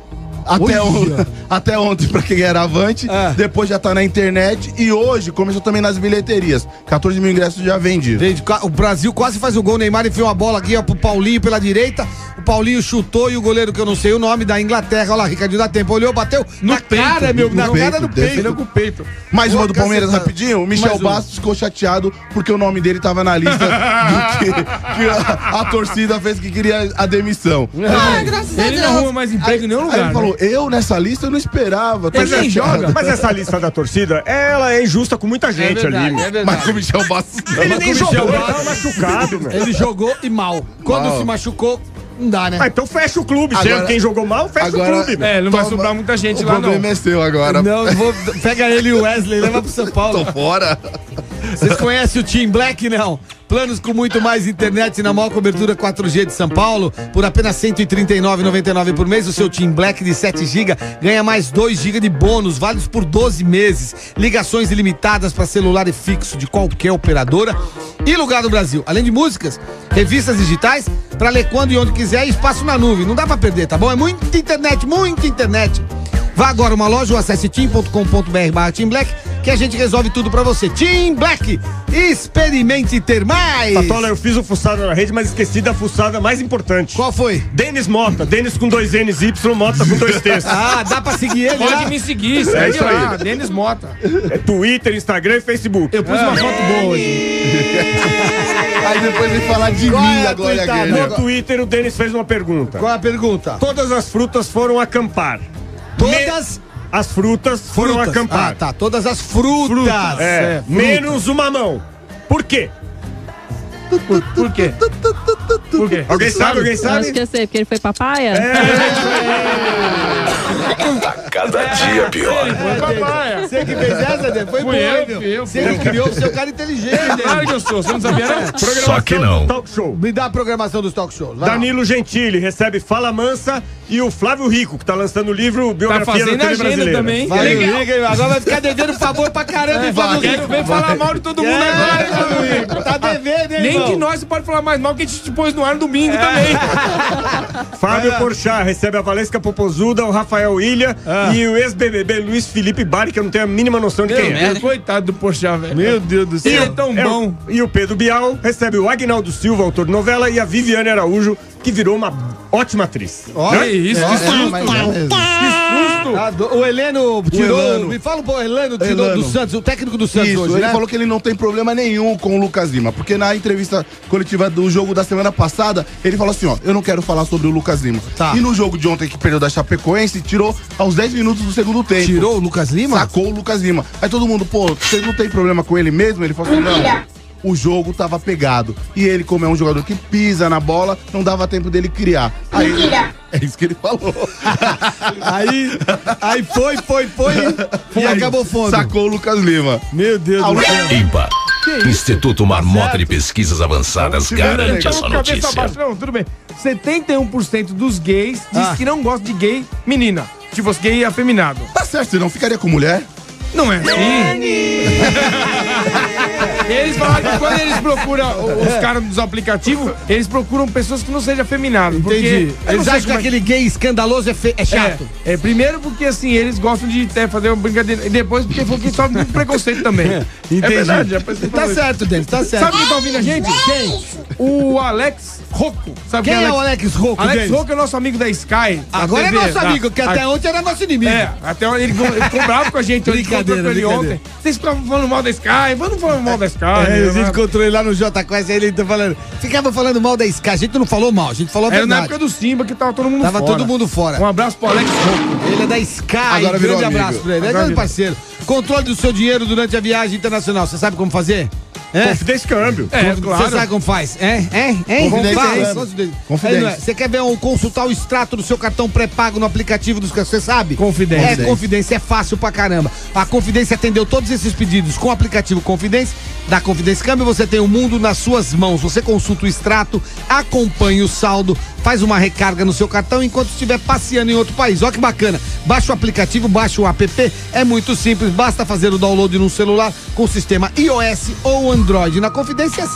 Até ontem pra quem era Avante, depois já tá na internet e hoje começou também nas bilheterias. 14 mil ingressos já vendidos. O Brasil quase faz o gol, o Neymar enfiou a bola aqui, ó, pro Paulinho pela direita, o Paulinho chutou e o goleiro, que eu não sei o nome, da Inglaterra, olha lá, Ricardinho dá tempo, olhou, bateu na cara, no peito. Mais uma do Palmeiras rapidinho, o Michel Bastos ficou chateado porque o nome dele tava na lista que a torcida fez que queria a demissão. Graças a Deus. Ele não arruma mais emprego em nenhum lugar. Aí ele falou, eu nessa lista eu não esperava. Ele nem joga. Mas essa lista da torcida, ela é injusta com muita gente ali. Mas o Michel Bastos ele nem jogou, ele tava machucado, meu. Ele jogou e mal. Quando se machucou, não dá, né? Então fecha o clube, agora, quem jogou mal, fecha o clube. Não vai sobrar muita gente lá, não. O problema é seu agora. Não, pega ele e o Wesley, leva pro São Paulo. Tô fora. Vocês conhecem o Team Black, não? Planos com muito mais internet na maior cobertura 4G de São Paulo. Por apenas R$ 139,99 por mês, o seu Team Black de 7 GB ganha mais 2 GB de bônus, válidos por 12 meses. Ligações ilimitadas para celular e fixo de qualquer operadora e lugar do Brasil. Além de músicas, revistas digitais, para ler quando e onde quiser, e espaço na nuvem. Não dá para perder, tá bom? É muita internet, muita internet. Vá agora uma loja ou acesse team.com.br/Team Black que a gente resolve tudo pra você. Team Black, experimente ter mais. Patola, eu fiz o fuçada na rede, mas esqueci da fuçada mais importante. Qual foi? Denis Mota, Denis com 2 N's, Y, Mota com 2 T's. Dá pra seguir ele? Pode me seguir, segue isso lá, aí. Denis Mota. É Twitter, Instagram e Facebook. Eu pus uma foto boa hoje. Aí depois vem falar de mim agora. No Twitter o Denis fez uma pergunta. Qual é a pergunta? Todas as frutas foram acampar. Todas as frutas foram acampar. Tá, todas as frutas. Menos o mamão. Por quê? Por quê? Por quê? Alguém sabe? Acho que eu sei, porque ele foi papaya. Cada dia pior. Você que fez essa, Dê? Foi bom, meu. Você que criou, você é um cara inteligente. Claro que eu sou, você não sabia, não? Só que não. Talk show. Me dá a programação dos talk shows. Danilo Gentili recebe Fala Mansa e o Flávio Rico, que tá lançando o livro Biografia da TV Brasileira. Também. Agora vai ficar devendo favor pra caramba, hein, Flávio Rico? Vem falar mal de todo mundo agora, Flávio Rico. Tá devendo, hein, nem que nós você pode falar mais mal, que a gente te pôs no ar no domingo também. Fábio Porchat recebe a Valesca Popozuda, o Rafael Ilha e o ex-BBB Luiz Felipe Bari, que eu não tenho a mínima noção de quem é. Coitado do Porchat, velho. Meu Deus do céu. Ele é tão bom. E o Pedro Bial recebe o Agnaldo Silva, autor de novela, e a Viviane Araújo, que virou uma ótima atriz. Olha isso, que susto. O Heleno tirou. Me fala um pouco, o Heleno tirou do Santos, o técnico do Santos hoje, ele né? falou que ele não tem problema nenhum com o Lucas Lima, porque na entrevista coletiva do jogo da semana passada, ele falou assim, ó, eu não quero falar sobre o Lucas Lima. Tá. E no jogo de ontem que perdeu da Chapecoense, tirou aos 10 minutos do segundo tempo. Tirou o Lucas Lima? Sacou o Lucas Lima. Aí todo mundo, pô, você não tem problema com ele mesmo? Ele falou assim, não. O jogo tava pegado. E ele, como é um jogador que pisa na bola, não dava tempo dele criar. Aí, é isso que ele falou. aí foi e acabou foda. Sacou o Lucas Lima. Meu Deus do céu. IMPA. Instituto Marmota de Pesquisas Avançadas garante essa notícia. Não, tudo bem. 71% dos gays diz que não gosta de gay menina. Tipo, gay afeminado. Tá certo, você não ficaria com mulher? Não é assim. Eles falaram que quando eles procuram os caras dos aplicativos, eles procuram pessoas que não sejam afeminadas. Entendi. Eles acham que aquele gay escandaloso é chato. Primeiro porque assim, eles gostam de fazer uma brincadeira. E depois porque foi que sofre muito preconceito também. Entendi. É verdade. Tá certo, Denis, tá certo. Sabe quem tá ouvindo a gente? Quem? O Alex Rocco. Sabe quem é o Alex Rocco? Alex Rocco é nosso amigo da Sky. Agora TV, é nosso amigo, que até ontem era nosso inimigo. Até ele ficou bravo com a gente. Ontem. Vocês ficavam falando mal da Sky, vamos falar mal da Sky. A gente encontrou ele lá no J Quest, aí ele tá falando. Ficava falando mal da Sky. A gente não falou mal, a gente falou a verdade. Era na época do Simba que tava todo mundo fora. Tava todo mundo fora. Um abraço pro Alex Rocco. Ele é da Sky. Agora grande abraço pra ele. É grande parceiro. Controle do seu dinheiro durante a viagem internacional. Você sabe como fazer? Confidência câmbio. Claro. Você sabe como faz? Confidência. Você quer ver consultar o extrato do seu cartão pré-pago no aplicativo dos que você sabe? Confidência. Confidência é fácil pra caramba. A Confidência atendeu todos esses pedidos com o aplicativo Confidência. Da Confidência Câmbio você tem o mundo nas suas mãos. Você consulta o extrato, acompanha o saldo, faz uma recarga no seu cartão enquanto estiver passeando em outro país. Olha que bacana. Baixa o aplicativo, baixa o app. É muito simples, basta fazer o download no celular com o sistema iOS ou Android. Na Confidência é assim.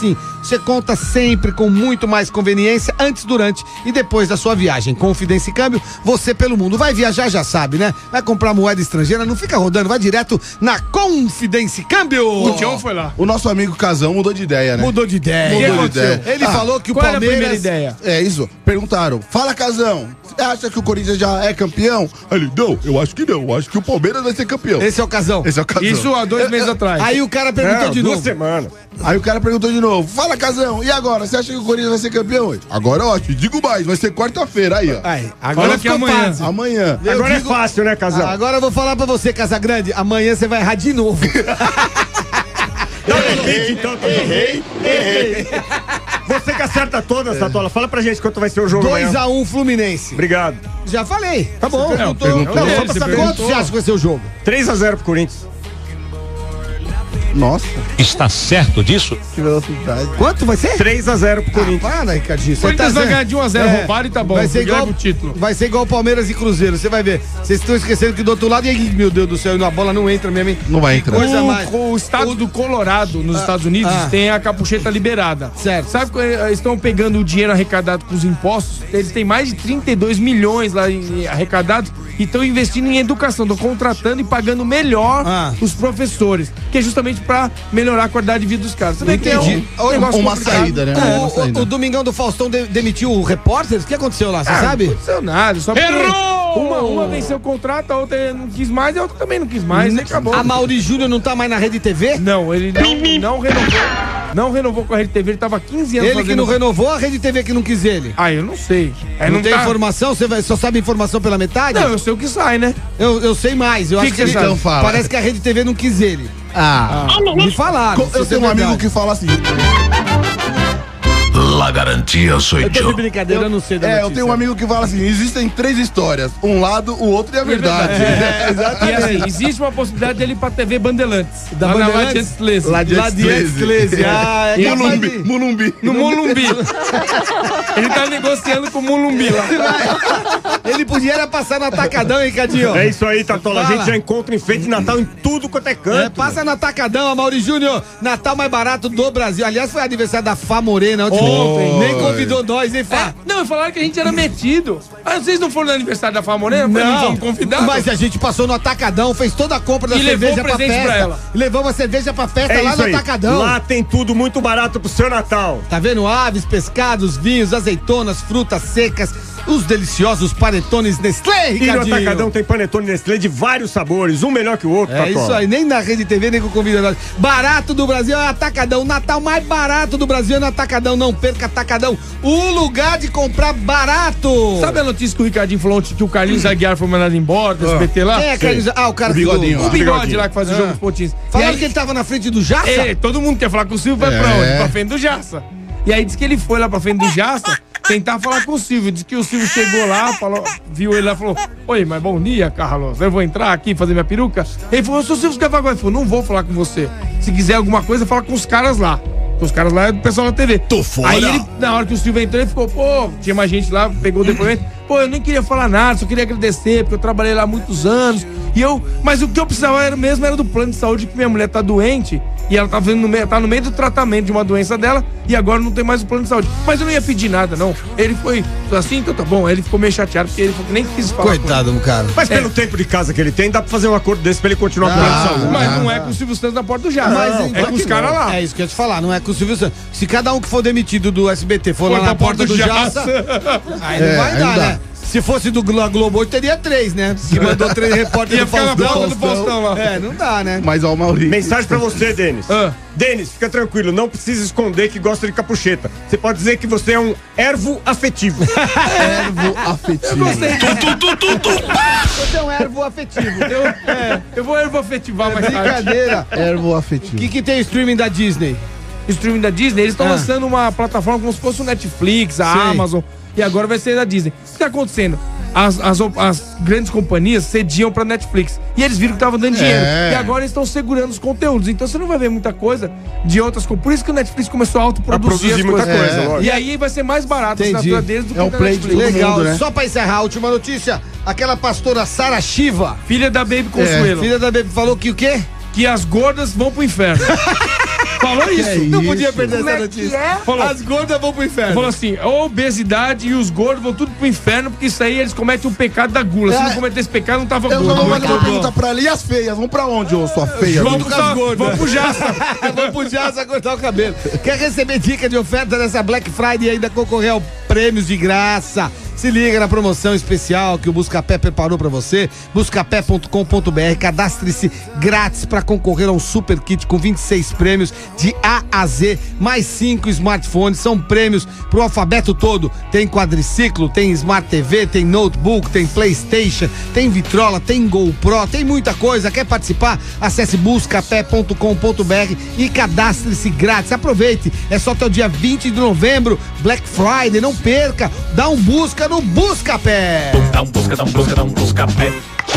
você conta sempre com muito mais conveniência antes, durante e depois da sua viagem. Confidência e Câmbio, você pelo mundo. Vai viajar, já sabe, né? Vai comprar moeda estrangeira, não fica rodando, vai direto na Confidência e Câmbio. O Tião foi lá. O nosso amigo Casão mudou de ideia, né? Mudou de ideia. Ele falou que o qual Palmeiras... era a primeira ideia? É isso. Perguntaram, fala Casão, você acha que o Corinthians já é campeão? Ele, não, eu acho que não. Eu acho que o Palmeiras vai ser campeão. Esse é o Casão. Esse é o Casão. Isso há 2 meses atrás. Aí o cara perguntou de 2 novo. semanas. Aí o cara perguntou de novo, fala Casão, e agora? Você acha que o Corinthians vai ser campeão? Agora eu acho, digo mais, vai ser quarta-feira, aí ó. Agora que amanhã. Amanhã. Agora é fácil, né, Casão? Agora eu vou falar pra você, Casagrande, amanhã você vai errar de novo. Dá um palpite, então. Errei. Você que acerta todas, Satola. Fala pra gente quanto vai ser o jogo. 2-1 Fluminense. Obrigado. Já falei. Tá bom. Perguntou. Não, só pra saber. Quanto você acha que vai ser o jogo? 3-0 pro Corinthians. Nossa. Está certo disso? Que velocidade. Quanto vai ser? 3-0 pro Corinthians. Para, Ricardinho. O Corinthians vai ganhar de 1-0, roubaram e tá bom. Vai ser igual o título. Vai ser igual Palmeiras e Cruzeiro, você vai ver. Vocês estão esquecendo que do outro lado, e aí, meu Deus do céu, a bola não entra mesmo, hein? Não vai entrar. Coisa mais. O estado do Colorado, nos Estados Unidos, tem a capucheta liberada. Certo. Sabe que eles estão pegando o dinheiro arrecadado com os impostos? Eles têm mais de 32 milhões lá arrecadados e estão investindo em educação, estão contratando e pagando melhor os professores, que é justamente para melhorar a qualidade de vida dos caras. Você vê que é um negócio uma complicado. saída, né? O Domingão do Faustão demitiu o repórter? O que aconteceu lá, você sabe? Não aconteceu nada, só Errou! Uma venceu o contrato, a outra não quis mais e a outra também não quis mais, e acabou. A Mauri Júnior não tá mais na Rede TV? Não, ele não renovou. Não renovou com a Rede TV, ele tava 15 anos Ele que não renovou, a Rede TV que não quis ele? Ah, eu não sei. Não tem informação? Você só sabe informação pela metade? Não, eu sei o que sai, né? Eu sei mais, eu acho que ele então fala. Parece que a Rede TV não quis ele. Me falaram. Eu tenho um amigo que fala assim. La garantia sou Eu tô eu. de brincadeira, eu não sei da notícia. Eu tenho um amigo que fala assim, existem 3 histórias, um lado, o outro e a verdade. E assim, existe uma possibilidade dele ir pra TV Bandeirantes. Da Bandeirantes? Ladies. Mulumbi. No Mulumbi. Ele tá negociando com o Mulumbi lá. Ele podia passar no Atacadão, hein, Cadinho? É isso aí, Tatola. A gente já encontra enfeite de Natal em tudo quanto é canto. Passa no Atacadão, Mauri Júnior. Natal mais barato do Brasil. Aliás, foi aniversário da Fá Morena ontem. Nem convidou nós, hein, Fá? Não, falaram que a gente era metido. Vocês não foram no aniversário da Fá Morena? Não fomos convidados? Mas a gente passou no Atacadão, fez toda a compra da cerveja pra festa. Pra ela. Levamos a cerveja pra festa lá no Atacadão. Lá tem tudo muito barato pro seu Natal. Tá vendo? Aves, pescados, vinhos, azeitonas, frutas secas, os deliciosos panetones Nestlé, Ricardinho. E no Atacadão tem panetone Nestlé de vários sabores, um melhor que o outro, É isso aí, nem na Rede TV, nem com convidado. Barato do Brasil é Atacadão. Natal mais barato do Brasil é no Atacadão. Não perca Atacadão, o lugar de comprar barato. Sabe a notícia que o Ricardinho falou ontem que o Carlinhos Aguiar foi mandado embora do SBT lá? Quem é Carlinhos? O cara o bigodinho. O bigode lá que faz o jogo dos potins. Falaram que ele tava na frente do Jaça? Todo mundo quer falar com o Silvio, vai pra onde? Pra frente do Jaça. E aí disse que ele foi lá pra frente do Jaça tentar falar com o Silvio. Diz que o Silvio chegou lá, viu ele lá e falou: oi, mas bom dia, Carlos. Eu vou entrar aqui fazer minha peruca. Ele falou: seu Silvio, você quer falar com ele? Ele falou: não vou falar com você. Se quiser alguma coisa, fala com os caras lá. Os caras lá é do pessoal da TV. Tô fora. Aí ele, na hora que o Silvio entrou, ele ficou: pô, tinha mais gente lá, pegou o depoimento. Pô, eu nem queria falar nada, só queria agradecer, porque eu trabalhei lá há muitos anos. Mas o que eu precisava era do plano de saúde, que minha mulher tá doente. E ela tá no meio do tratamento de uma doença dela e agora não tem mais o plano de saúde. Mas eu não ia pedir nada, não. Ele foi assim, então tá bom. Aí ele ficou meio chateado porque ele nem quis falar. Coitado do cara. Mas pelo tempo de casa que ele tem, dá pra fazer um acordo desse pra ele continuar com o plano de saúde. Mas não é com o Silvio Santos na porta do Jaça. É com os caras lá. É isso que eu ia te falar, não é com o Silvio Santos. Se cada um que for demitido do SBT for lá na porta do Jaça, aí não vai dar, né? Se fosse do Globo, hoje teria 3, né? Que mandou 3 repórteres do Faustão. Na porta do Faustão lá. Não dá, né? Mas ó, o Maurício. Mensagem pra você, Denis. Denis, fica tranquilo, não precisa esconder que gosta de capucheta. Você pode dizer que você é um ervo afetivo. Ervo afetivo. Eu gostei. Você é um ervo afetivo. Eu vou ervo afetivar mais tarde. Brincadeira. Ervo afetivo. O que tem streaming da Disney? Streaming da Disney, eles estão lançando uma plataforma como se fosse o Netflix, a Amazon, e agora vai ser da Disney. O que está acontecendo? As grandes companhias cediam pra Netflix e eles viram que estavam dando dinheiro. E agora eles estão segurando os conteúdos. Então você não vai ver muita coisa de outras coisas. Por isso que o Netflix começou a autoproduzir as muita coisas. coisa, lógico. E aí vai ser mais barato a assinatura deles do que o play de todo Legal. mundo, né? Só pra encerrar, a última notícia. Aquela pastora Sara Shiva, filha da Baby Consuelo. Filha da Baby falou que o quê? Que as gordas vão pro inferno. Falou isso. Não podia perder Como essa é notícia. que é? Falou. As gordas vão pro inferno. Falou assim, a obesidade e os gordos vão tudo pro inferno, porque isso aí eles cometem o pecado da gula. Se não cometer esse pecado, não tava Eu gordo. vou fazer uma pergunta pra ela. E as feias? Vão pra onde, ô sua feia? Vamos pro Jaça. Vamos pro Jaça cortar o cabelo. Quer receber dica de oferta dessa Black Friday e ainda concorrer ao prêmios de graça? Se liga na promoção especial que o Buscapé preparou pra você. Buscapé.com.br. Cadastre-se grátis pra concorrer a um super kit com 26 prêmios de A a Z, mais 5 smartphones. São prêmios pro alfabeto todo. Tem quadriciclo, tem Smart TV, tem notebook, tem PlayStation, tem vitrola, tem GoPro, tem muita coisa. Quer participar? Acesse buscapé.com.br e cadastre-se grátis. Aproveite, é só até o dia 20 de novembro, Black Friday, não perca. Dá um busca no Buscapé. Dá um busca-pé.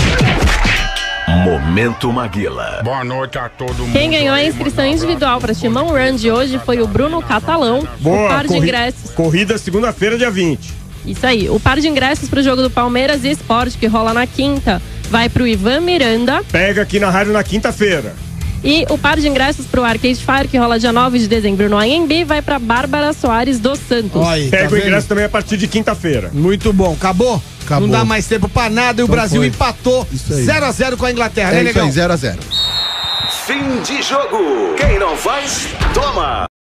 Momento Maguila. Boa noite a todo mundo. Quem ganhou a inscrição individual para Timão Run de hoje foi o Bruno Catalão. Boa, o par de ingressos. Corrida segunda-feira, dia 20. Isso aí. O par de ingressos pro jogo do Palmeiras e Sport, que rola na quinta, vai pro Ivan Miranda. Pega aqui na rádio na quinta-feira. E o par de ingressos pro Arcade Fire, que rola dia 9 de dezembro no AMB, vai pra Bárbara Soares dos Santos. Pega o ingresso também a partir de quinta-feira. Muito bom. Acabou? Acabou. Não dá mais tempo pra nada e o Então Brasil foi. empatou 0-0 com a Inglaterra, né, É isso Negão? aí, 0-0. Fim de jogo. Quem não faz, toma.